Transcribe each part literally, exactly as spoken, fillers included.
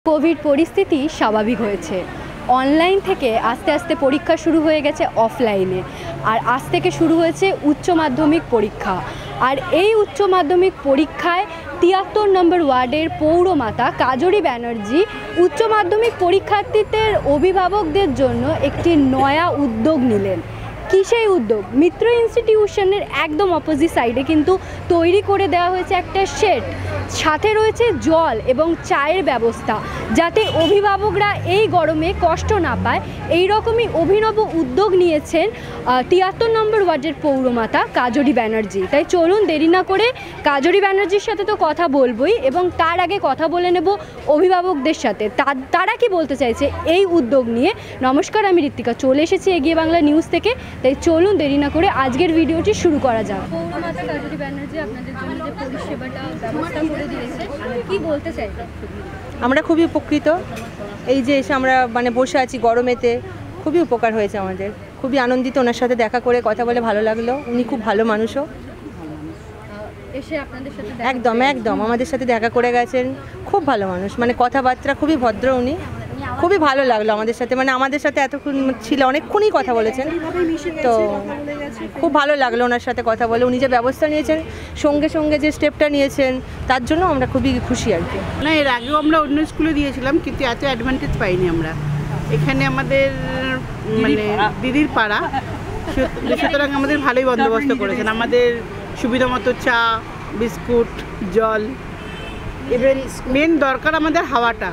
Covid পরিস্থিতি স্বাভাবিক হয়েছে। অনলাইন থেকে আস্তে আস্তে পরীক্ষা শুরু হয়ে গেছে অফলাইনে, আর আজ থেকে শুরু হয়েছে উচ্চ মাধ্যমিক পরীক্ষা। আর এই উচ্চ মাধ্যমিক পরীক্ষায় তিয়াত্তর নম্বর ওয়ার্ডের পৌরমাতা কাজরি ব্যানার্জি উচ্চ মাধ্যমিক পরীক্ষার্থীদের অভিভাবকদের জন্য একটি নয়া উদ্যোগ নিলেন। কী সেই উদ্যোগ? মিত্র ইনস্টিটিউশনের একদম অপোজিট সাইডে কিন্তু তৈরি করে দেওয়া হয়েছে একটা শেড, সাথে রয়েছে জল এবং চায়ের ব্যবস্থা, যাতে অভিভাবকরা এই গরমে কষ্ট না পায়। এই রকমই অভিনব উদ্যোগ নিয়েছেন তিয়াত্তর নম্বর ওয়ার্ডের পৌরমাতা কাজরি ব্যানার্জি। তাই চলুন দেরি না করে কাজরি ব্যানার্জির সাথে তো কথা বলবই, এবং তার আগে কথা বলে নেব অভিভাবকদের সাথে, তারা কি বলতে চাইছে এই উদ্যোগ নিয়ে। নমস্কার, আমি ঋত্বিকা, চলে এসেছি এগিয়ে বাংলা নিউজ থেকে। তাই চলুন দেরি না করে আজকের ভিডিওটি শুরু করা যাক। পৌরমাতা কাজরি ব্যানার্জি আপনাদের জন্য যে পরিষেবাটা ব্যবস্থা করে দিয়েছে, কি বলতে চাইছেন? আমরা খুবই উপকৃত। এই যে এসে আমরা মানে বসে আছি গরমেতে, খুবই উপকার হয়েছে আমাদের। খুবই আনন্দিত, ওনার সাথে দেখা করে কথা বলে ভালো লাগলো। উনি খুব ভালো মানুষও। এসে আপনাদের সাথে একদম একদম আমাদের সাথে দেখা করে গেছেন। খুব ভালো মানুষ, মানে কথাবার্তা খুবই ভদ্র। উনি খুবই ভালো লাগলো আমাদের সাথে, মানে আমাদের সাথে এতক্ষণ ছিল, অনেকক্ষণই কথা বলেছেন, তো খুব ভালো লাগলো ওনার সাথে কথা বলে। উনি যে ব্যবস্থা নিয়েছেন, সঙ্গে সঙ্গে যে স্টেপটা নিয়েছেন, তার জন্য আমরা খুবই খুশি আর কি। না, এর আগেও আমরা অন্য স্কুলে দিয়েছিলাম, কিন্তু এত অ্যাডভান্টেজ পাইনি আমরা। এখানে আমাদের মানে দিদির পাড়া, সুতরাং আমাদের ভালোই বন্দোবস্ত করেছেন। আমাদের সুবিধা মতো চা, বিস্কুট, জল, এবার মেন দরকার আমাদের হাওয়াটা,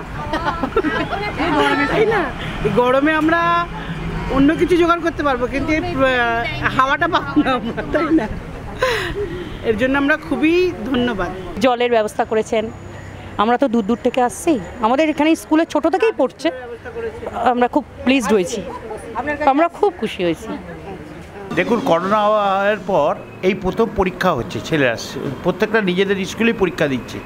তাই না? এই গরমে আমরা অন্য কিছু জোগাড় করতে পারবো, কিন্তু হাওয়াটা পাবো না আমরা, তাই না? এর জন্য আমরা খুবই ধন্যবাদ। জলের ব্যবস্থা করেছেন। আমরা তো দূর দূর থেকে আসছি, আমাদের এখানে স্কুলে ছোট থেকেই পড়ছে, আমরা খুব প্লিজড হয়েছি, আমরা খুব খুশি হয়েছি। দেখুন, করোনা হওয়ার পর এই প্রথম পরীক্ষা হচ্ছে, ছেলেরা প্রত্যেকটা নিজেদের স্কুলেই পরীক্ষা দিচ্ছে।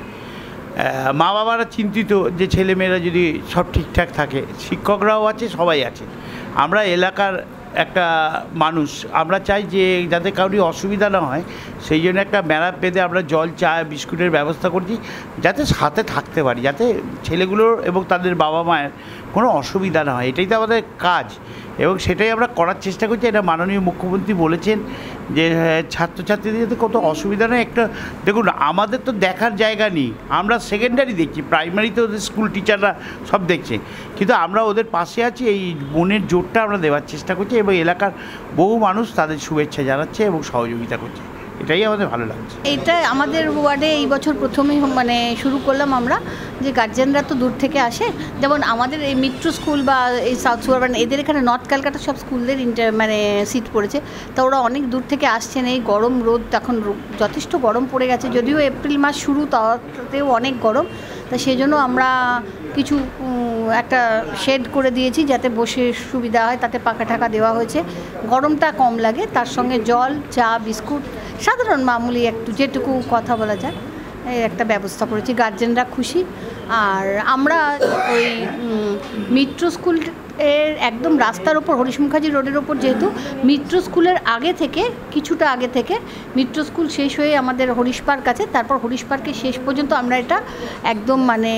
মা বাবারা চিন্তিত যে ছেলেমেয়েরা যদি সব ঠিকঠাক থাকে, শিক্ষকরাও আছে, সবাই আছে। আমরা এলাকার একটা মানুষ, আমরা চাই যে যাতে কারোরই অসুবিধা না হয়, সেই জন্য একটা মেলা পেতে আমরা জল, চা, বিস্কুটের ব্যবস্থা করছি, যাতে সাথে থাকতে পারি, যাতে ছেলেগুলোর এবং তাদের বাবা মায়ের কোনো অসুবিধা না হয়। এটাই তো আমাদের কাজ, এবং সেটাই আমরা করার চেষ্টা করছি। এটা মাননীয় মুখ্যমন্ত্রী বলেছেন যে ছাত্রছাত্রীদের যাতে কত অসুবিধা নয়। একটা দেখুন, আমাদের তো দেখার জায়গা নেই, আমরা সেকেন্ডারি দেখছি, প্রাইমারিতে ওদের স্কুল টিচাররা সব দেখছে, কিন্তু আমরা ওদের পাশে আছি। এই মনের জোরটা আমরা দেওয়ার চেষ্টা করছি, এবং এলাকার বহু মানুষ তাদের শুভেচ্ছা জানাচ্ছে এবং সহযোগিতা করছে। এটাই আমাদের ভালো লাগছে। এটা আমাদের ওয়ার্ডে এই বছর প্রথমেই মানে শুরু করলাম আমরা, যে গার্জেনরা তো দূর থেকে আসে। যেমন আমাদের এই মিত্র স্কুল বা এই সাউথ সুবারবান, এদের এখানে নর্থ ক্যালকাটা সব স্কুলদের ইন্টার মানে সিট পড়েছে, তা ওরা অনেক দূর থেকে আসছেন। এই গরম রোদ, এখন যথেষ্ট গরম পড়ে গেছে, যদিও এপ্রিল মাস শুরু, তাতেও অনেক গরম। তা সেই জন্য আমরা কিছু একটা শেড করে দিয়েছি, যাতে বসে সুবিধা হয়, তাতে পাখা ঠাকা দেওয়া হয়েছে, গরমটা কম লাগে। তার সঙ্গে জল, চা, বিস্কুট, সাধারণ মামুলি একটু যেটুকু কথা বলা যায়, এই একটা ব্যবস্থা করেছি। গার্জেনরা খুশি। আর আমরা ওই মিত্র স্কুল এর একদম রাস্তার ওপর, হরিশ মুখার্জি রোডের ওপর, যেহেতু মিত্র স্কুলের আগে থেকে, কিছুটা আগে থেকে মিত্র স্কুল শেষ হয়ে আমাদের হরিশ পার্ক আছে, তারপর হরিশ পার্কের শেষ পর্যন্ত আমরা এটা একদম মানে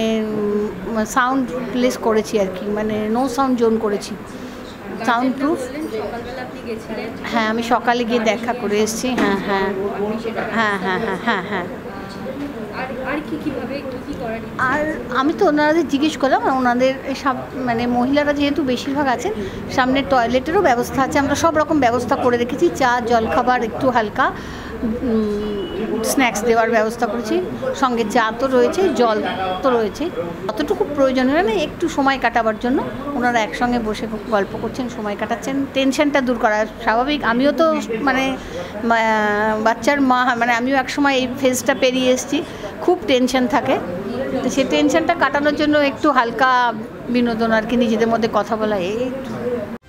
সাউন্ডলেস করেছি আর কি, মানে নো সাউন্ড জোন করেছি, সাউন্ড প্রুফ। হ্যাঁ, আমি সকালে গিয়ে দেখা করে এসেছি। হ্যাঁ হ্যাঁ হ্যাঁ হ্যাঁ হ্যাঁ হ্যাঁ হ্যাঁ আর আমি তো ওনাদের জিজ্ঞেস করলাম, ওনাদের সব মানে মহিলারা যেহেতু বেশিরভাগ আছেন, সামনে টয়লেটেরও ব্যবস্থা আছে। আমরা সব রকম ব্যবস্থা করে রেখেছি, চা, জলখাবার, একটু হালকা স্ন্যাক্স দেওয়ার ব্যবস্থা করেছি, সঙ্গে চা তো রয়েছে, জল তো রয়েছে। অতটুকু প্রয়োজন হয় না, একটু সময় কাটাবার জন্য ওনারা একসঙ্গে বসে গল্প করছেন, সময় কাটাচ্ছেন, টেনশনটা দূর করা স্বাভাবিক। আমিও তো মানে বাচ্চার মা, মানে আমিও একসময় এই ফেজটা পেরিয়ে এসেছি, খুব টেনশন থাকে, তো সেই টেনশনটা কাটানোর জন্য একটু হালকা বিনোদন আর কি, নিজেদের মধ্যে কথা বলা, এই